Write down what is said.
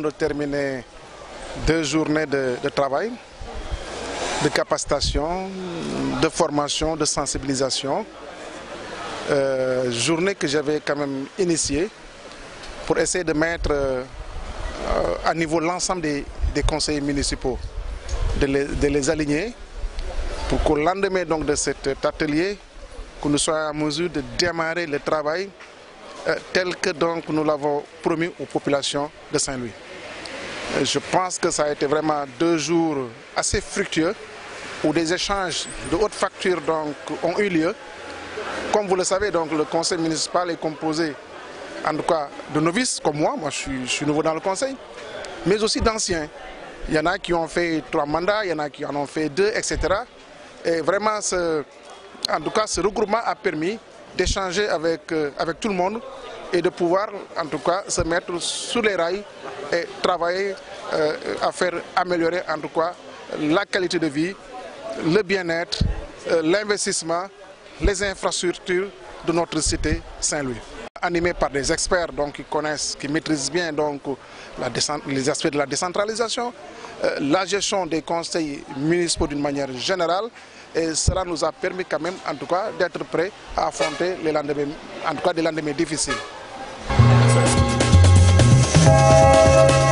de terminer 2 journées de travail, de capacitation, de formation, de sensibilisation. Journée que j'avais quand même initiée pour essayer de mettre à niveau l'ensemble des conseillers municipaux, de les aligner pour qu'au lendemain donc, de cet atelier, que nous soyons en mesure de démarrer le travail tel que donc, nous l'avons promis aux populations de Saint-Louis. Je pense que ça a été vraiment 2 jours assez fructueux où des échanges de haute facture donc, ont eu lieu. Comme vous le savez, donc, le conseil municipal est composé en tout cas de novices comme moi je suis nouveau dans le conseil, mais aussi d'anciens. Il y en a qui ont fait 3 mandats, il y en a qui en ont fait 2, etc. Et vraiment, en tout cas, ce regroupement a permis d'échanger avec tout le monde et de pouvoir en tout cas se mettre sur les rails et travailler à faire améliorer en tout cas la qualité de vie, le bien-être, l'investissement, les infrastructures de notre cité Saint-Louis. Animé par des experts donc, qui connaissent, qui maîtrisent bien donc, les aspects de la décentralisation, la gestion des conseils municipaux d'une manière générale, et cela nous a permis quand même en tout cas d'être prêts à affronter les lendemains, en tout cas des lendemains difficiles.